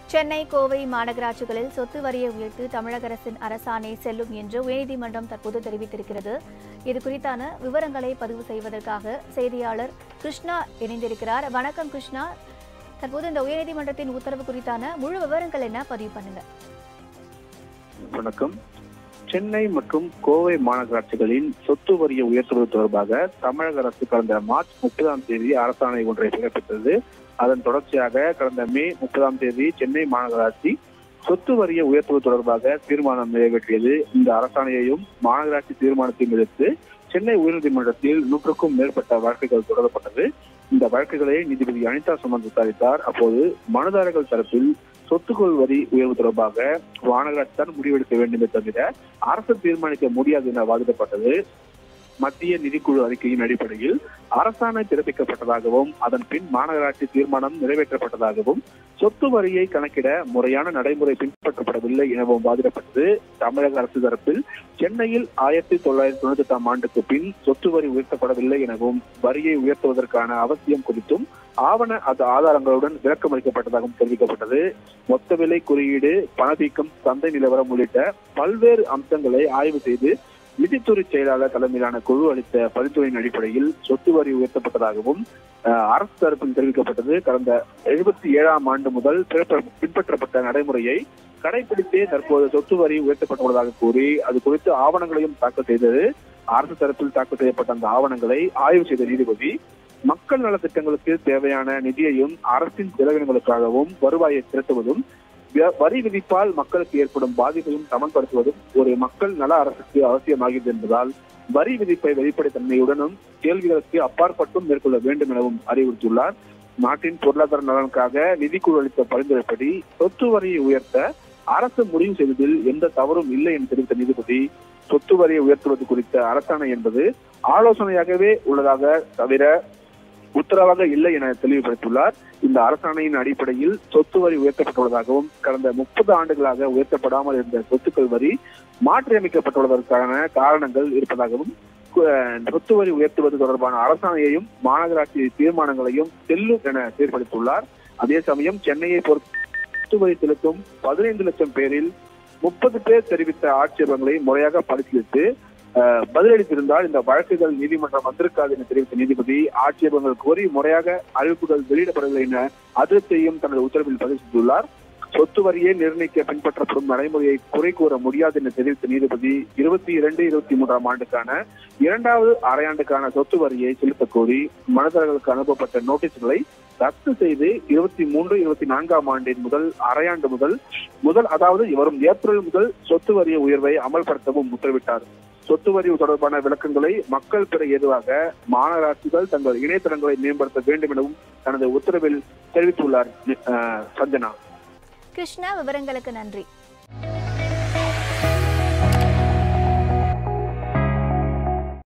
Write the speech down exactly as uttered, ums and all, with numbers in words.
சென்னை, கோவை மாநகராட்சிகளில் சொத்து வரியை உயர்த்தி தமிழக அரசின் அரசாணை செல்லும் என்று உயர்நீதிமன்றம் தற்போது தெரிவித்திருக்கிறது. இது குறித்தான விவரங்களை பதிவு செய்வதற்காக செய்தியாளர் கிருஷ்ணா இணைந்திருக்கிறார். வணக்கம் கிருஷ்ணா. தற்போது இந்த உயர்நீதிமன்றத்தின் உத்தரவு குறித்தான முழு விவரங்கள் என்ன, பதிவு பண்ணுங்க. வணக்கம். சென்னை மற்றும் கோவை மாநகராட்சிகளின் சொத்து வரியை உயர்த்துவது தொடர்பாக தமிழக அரசு கடந்த மார்ச் முப்பதாம் தேதி அரசாணை ஒன்றை பிறப்பித்தது. அதன் தொடர்ச்சியாக கடந்த மே முப்பதாம் தேதி சென்னை மாநகராட்சி சொத்து வரியை உயர்த்துவது தொடர்பாக தீர்மானம் நிறைவேற்றியது. இந்த அரசாணையையும் மாநகராட்சி தீர்மானத்தையும் எதிர்த்து சென்னை உயர்நீதிமன்றத்தில் நூற்றுக்கும் மேற்பட்ட வழக்குகள் தொடரப்பட்டது. இந்த வழக்குகளை நீதிபதி அனிதா சுமந்த் விசாரித்தார். அப்போது மனுதாரர்கள் தரப்பில் சொத்துக்கள் வரி உயர்வு தொடர்பாக மாநகராட்சி தான் முடிவெடுக்க வேண்டுமே தவிர அரசு தீர்மானிக்க முடியாது என வாதிடப்பட்டது. மத்திய நிதிக்குழு அறிக்கையின் அடிப்படையில் அரசாணை பிறப்பிக்கப்பட்டதாகவும் அதன் பின் மாநகராட்சி தீர்மானம் நிறைவேற்றப்பட்டதாகவும் சொத்து வரியை கணக்கிட முறையான நடைமுறை பின்பற்றப்படவில்லை எனவும் வாதிடப்பட்டது. தமிழக அரசு தரப்பில் சென்னையில் ஆயிரத்தி தொள்ளாயிரத்தி தொண்ணூத்தி எட்டாம் ஆண்டுக்கு பின் சொத்து வரி உயர்த்தப்படவில்லை எனவும் வரியை உயர்த்துவதற்கான அவசியம் குறித்தும் ஆவண அது ஆதாரங்களுடன் விளக்கம் அளிக்கப்பட்டதாகவும் தெரிவிக்கப்பட்டது. மொத்த விலை குறியீடு, பணவீக்கம், சந்தை நிலவரம் உள்ளிட்ட பல்வேறு அம்சங்களை ஆய்வு செய்து நிதித்துறை செயலாளர் தலைமையிலான குழு அளித்த பரிந்துரையின் அடிப்படையில் சொத்து வரி உயர்த்தப்பட்டதாகவும் அரசு தரப்பில் தெரிவிக்கப்பட்டது. கடந்த எழுபத்தி ஏழாம் ஆண்டு முதல் பின்பற்றப்பட்ட நடைமுறையை கடைபிடித்தே தற்போது சொத்து வரி உயர்த்தப்பட்டுள்ளதாக கூறி அது குறித்து ஆவணங்களையும் தாக்கல் செய்தது. அரசு தரப்பில் தாக்கல் செய்யப்பட்ட அந்த ஆவணங்களை ஆய்வு செய்த நீதிபதி மக்கள் நலத்திட்டங்களுக்கு தேவையான நிதியையும் அரசின் செலவினங்களுக்காகவும் வருவாயை திரட்டுவதும் வரி விதிப்பால் மக்களுக்கு ஏற்படும் பாதிப்பையும் சமன்படுத்துவதும் ஒரு மக்கள் நல அரசுக்கு அவசியமாகிறது என்பதால் வரி விதிப்பை வெளிப்படைத்தன்மையுடனும் கேள்விகளுக்கு அப்பாற்பட்டும் மேற்கொள்ள வேண்டும் எனவும் அறிவுறுத்தியுள்ளார். நாட்டின் பொருளாதார நலனுக்காக நிதிக்குழு அளித்த பரிந்துரைப்படி சொத்து வரியை உயர்த்த அரசு முடிவு செய்ததில் எந்த தவறும் இல்லை என்று தெரிவித்த நீதிபதி சொத்து வரியை உயர்த்துவது குறித்த அரசாணை என்பது ஆலோசனையாகவே உள்ளதாக தவிர உத்தரவாக இல்லை என தெளிவுபடுத்தியுள்ளார். இந்த அரசாணையின் அடிப்படையில் சொத்து வரி உயர்த்தப்பட்டுள்ளதாகவும் கடந்த முப்பது ஆண்டுகளாக உயர்த்தப்படாமல் இருந்த சொத்துக்கள் வரி மாற்றியமைக்கப்பட்டுள்ளதற்கான காரணங்கள் இருப்பதாகவும் சொத்து வரி உயர்த்துவது தொடர்பான அரசாணையையும் மாநகராட்சி தீர்மானங்களையும் செல்லும் என தீர்ப்பளித்துள்ளார். அதே சமயம் சென்னையை பொறுத்த சொத்து வரி செலுத்தும் பதினைந்து லட்சம் பேரில் முப்பது பேர் தெரிவித்த ஆட்சேபங்களை முறையாக பரிசீலித்து பதிலளித்திருந்தால் இந்த வழக்குகள் நீதிமன்றம் வந்திருக்காது என தெரிவித்த நீதிபதி ஆட்சேபங்கள் கோரி முறையாக அறிவிப்புகள் வெளியிடப்படவில்லை என அதிருப்தியையும் தனது உத்தரவில் பதிவு செய்துள்ளார். சொத்து வரியை நிர்ணயிக்க பின்பற்றப்படும் நடைமுறையை குறை கூற முடியாது என தெரிவித்த நீதிபதி இருபத்தி இரண்டு இருபத்தி மூன்றாம் ஆண்டுக்கான இரண்டாவது அரையாண்டுக்கான சொத்து வரியை செலுத்த கோரி மனுதாரர்களுக்கு அனுப்பப்பட்ட நோட்டீஸ்களை ரத்து செய்து இருபத்தி மூன்று இருபத்தி நான்காம் ஆண்டின் முதல் அரையாண்டு முதல் முதல் அதாவது வரும் ஏப்ரல் முதல் சொத்து வரிய உயர்வை அமல்படுத்தவும் உத்தரவிட்டார். சொத்து வரி தொடர்பான விளக்கங்களை மக்கள் பெற ஏதுவாக மாநகராட்சிகள் தங்கள் இணையதளங்களை மேம்படுத்த வேண்டும் எனவும் தனது உத்தரவில் தெரிவித்துள்ளார். சஞ்சனா. கிருஷ்ணா, விவரங்களுக்கு நன்றி.